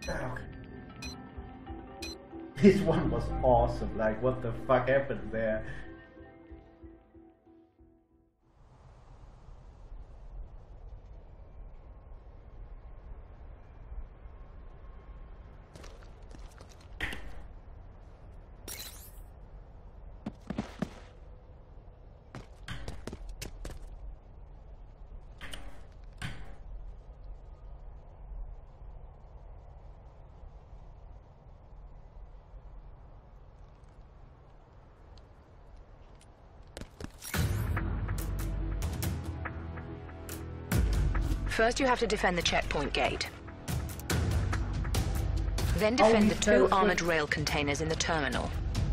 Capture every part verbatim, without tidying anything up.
Okay. This one was awesome. Like, what the fuck happened there? First, you have to defend the checkpoint gate. Then defend Oh, the two so- armored rail containers in the terminal.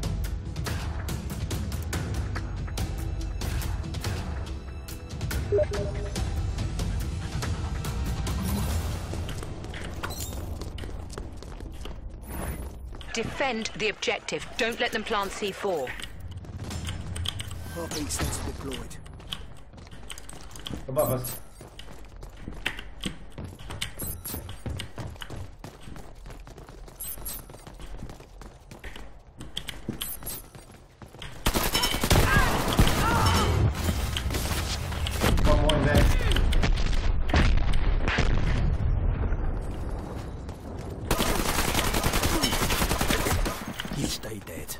Defend the objective. Don't let them plant C four. Heartbeat sensor deployed. Above us. One more in there. You stay dead.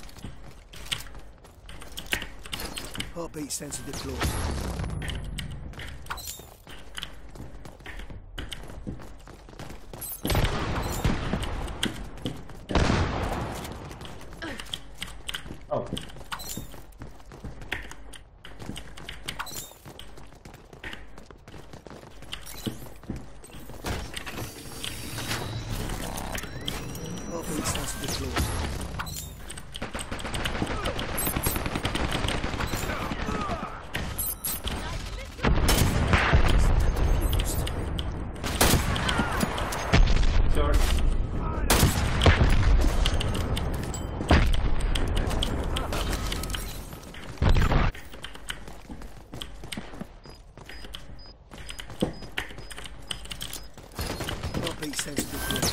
Heartbeat sensor deployed. Oh. Heartbeat sensor deployed. Sorry. Heartbeat sensor deployed.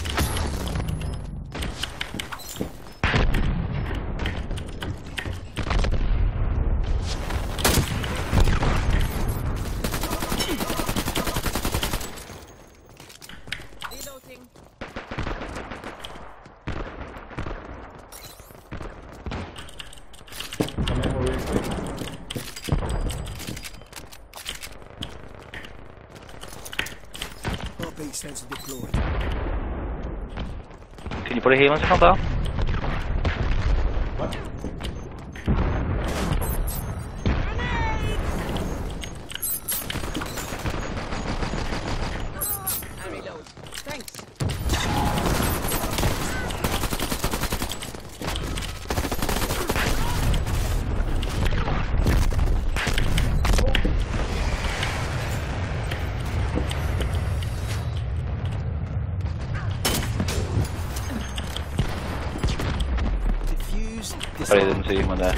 Reloading. Come in really quick. Heartbeat sensor deployed. Can you put a heal on something though? What? I reload. Thanks. Diffuse. Sorry, I didn't see him on there.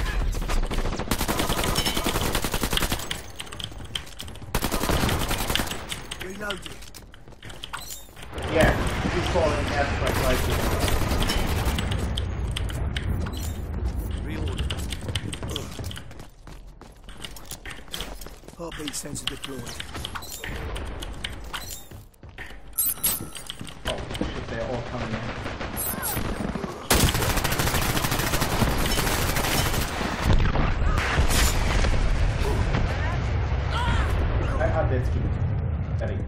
Reloading. Yeah, he's falling aspect like this. Reorder. Heartbeat sensor deployed. Oh shit, they're all coming in. I had that skill. Ready.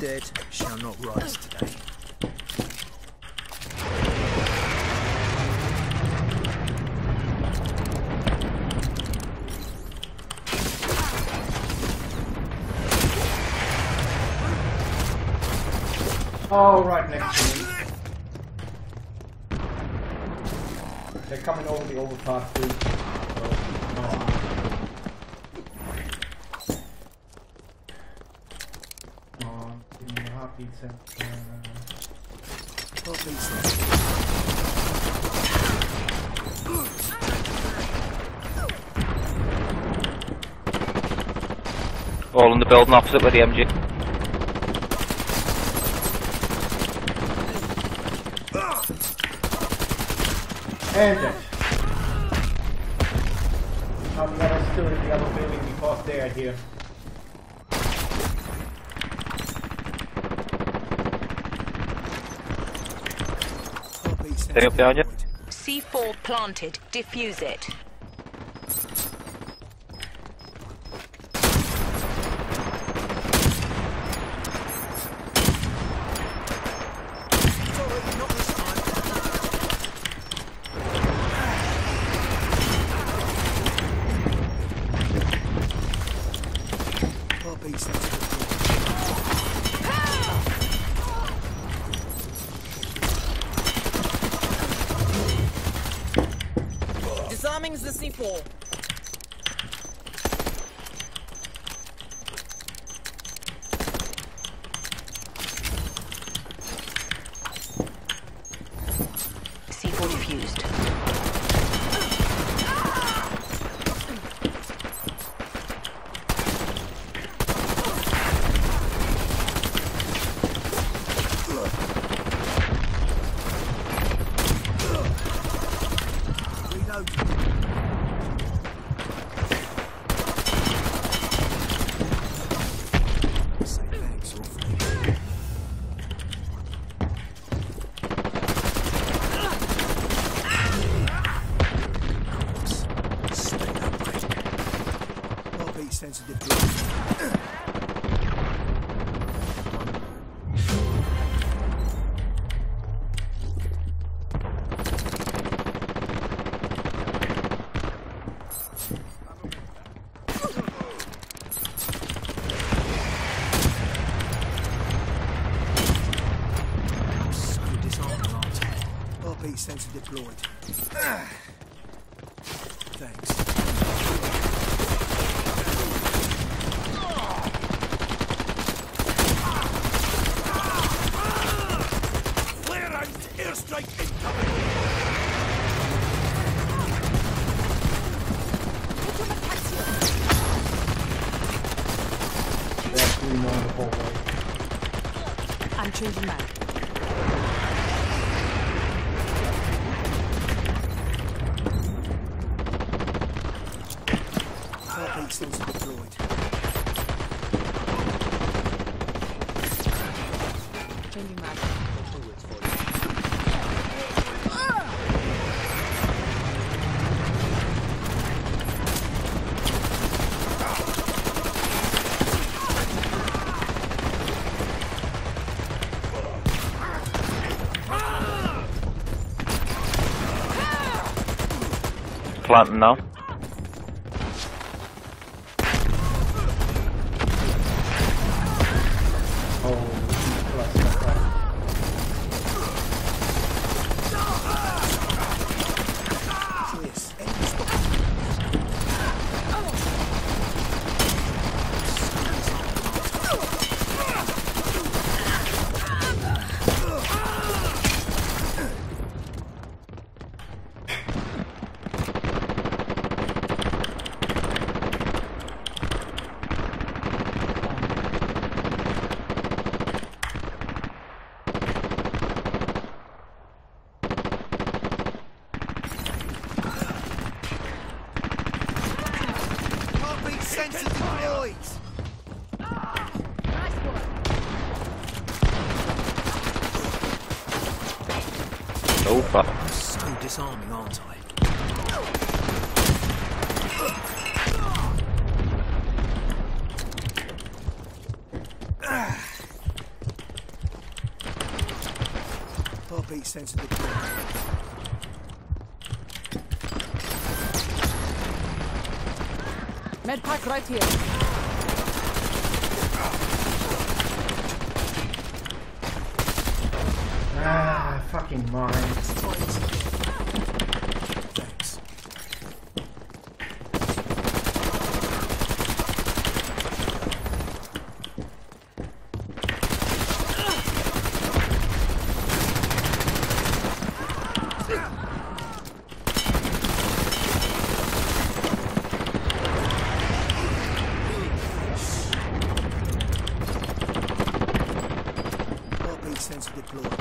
dead shall not rise today. Oh, right next to me. They're coming over the overpass too. So, no. Oh, give me a heartbeat sensor. Heartbeat sensor. All in the building opposite with the M G. And it. Now the others still in the other building because they are here. Stay up behind you. C four planted. Defuse it. Disarming's the C four. C four defused. Sensitive deployed. So disarmed, aren't I? Heartbeat sensor deployed. Thanks. Airstrike incoming! There's three more in the hallway. I'm changing mag. Heartbeat sensor deployed. Changing mag. Planting now. Sensor deployed! Oh fuck. So disarming, aren't I? Heartbeat sensor deployed. Med pack right here. Ah, fucking mine. Thanks. Heartbeat sensor deployed.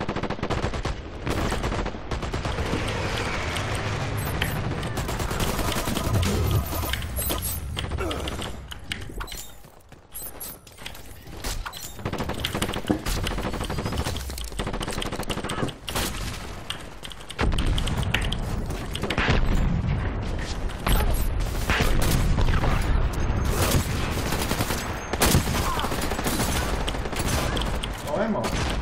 Oh, ammo.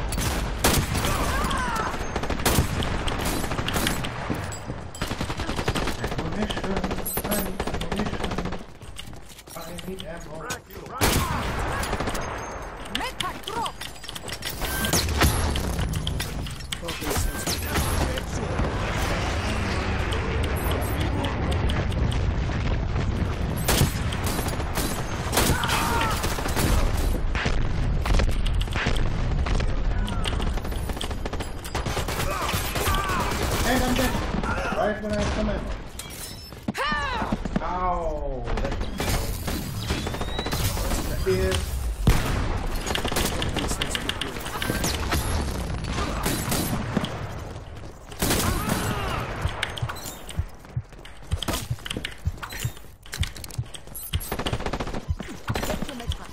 Ammunition. I need ammunition. I need ammo. Med pack drop. Heartbeat sensor deployed. And I'm dead. Right when I have some ammo. Ow. That is. Heartbeat sensor deployed. Get your med pack.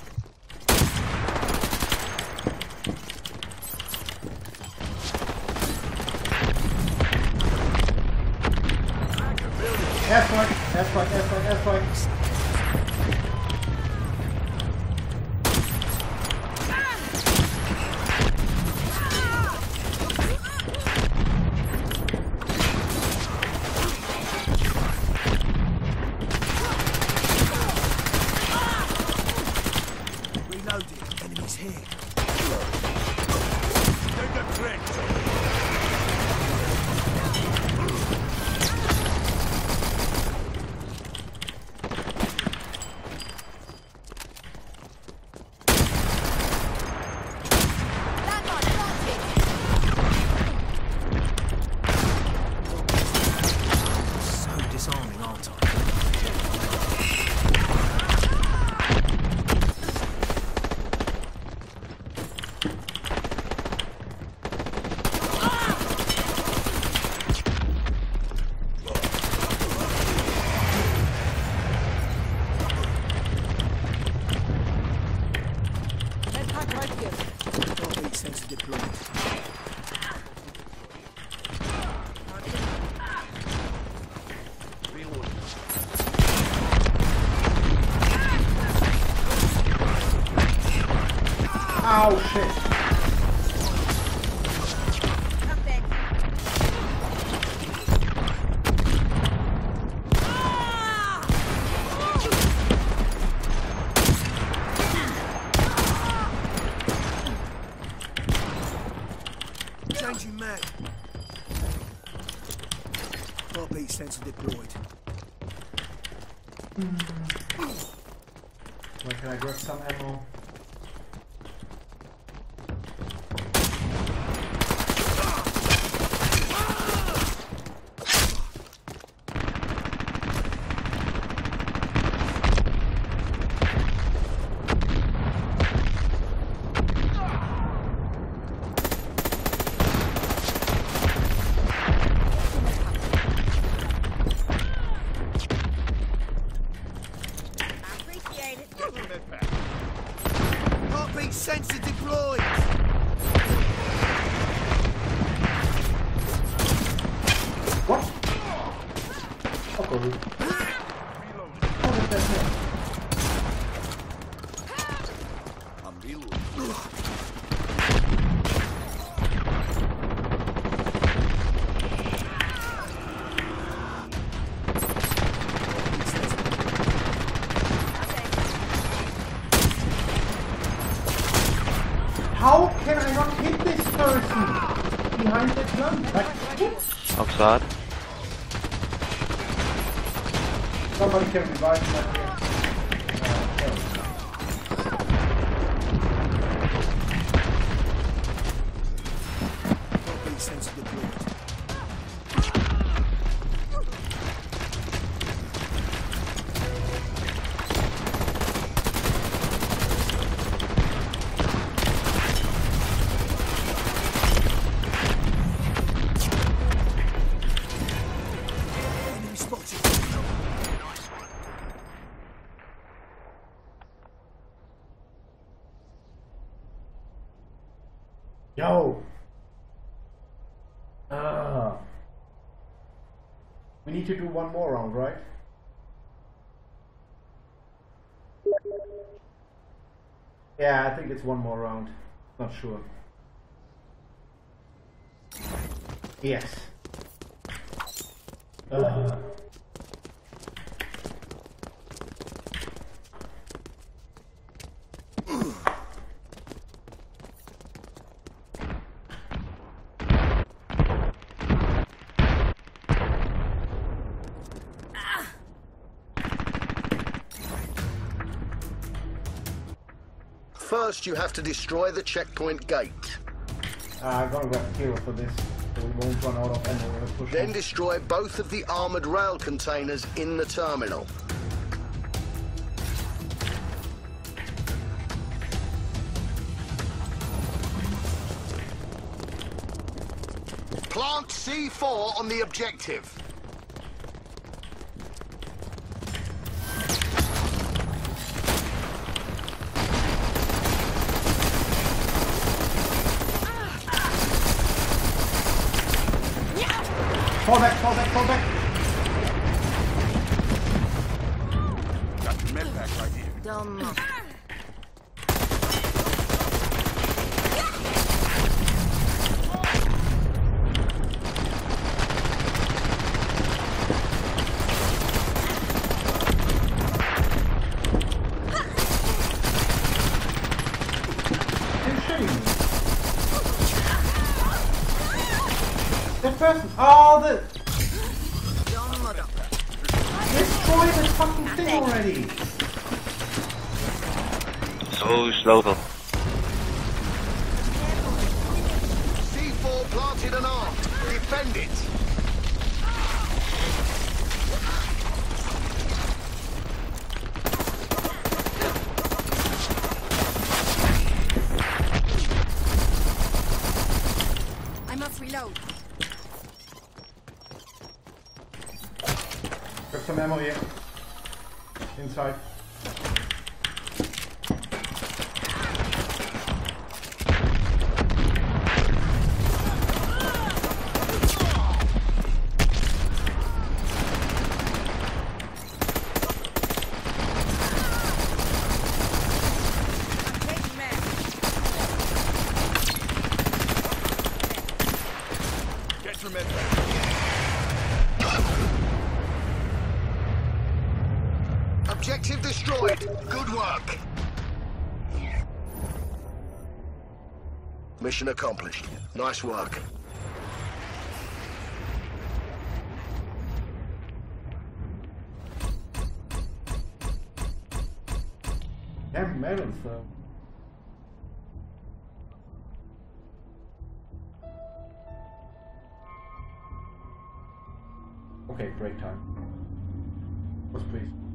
Airstrike, airstrike, airstrike, airstrike. Reloaded. Enemies here. Landmine planted. So disarming, aren't I? Med pack right here. Heartbeat sensor deployed. Ow, shit. Come back. Changing mag. Heartbeat sensor deployed. Where can I grab some ammo? Heartbeat sensor deployed. What? Okay. How did that happen? I'm reloading. man. Back. Outside. Somebody can revive me up here. Heartbeat sensor deployed. Enemy spotted. Yo! Ah. We need to do one more round, right? Yeah, I think it's one more round. Not sure. Yes. Uh. First, you have to destroy the checkpoint gate. Uh, I'm gonna grab hero for this, so we won't run out of ammo. Push Then on. destroy both of the armored rail containers in the terminal. Plant C four on the objective. Fall back, fall back, fall back! Got the med pack right here. Dumb. You're shitting me. That person. Oh, the. Destroy this fucking thing already! So slow though. C four planted and armed. Defend it. I must reload. Grab some ammo here. Inside. Take man. Get your med pack. Objective destroyed. Good work. Mission accomplished. Nice work. Damn medals though. Okay, break time. Yes, please.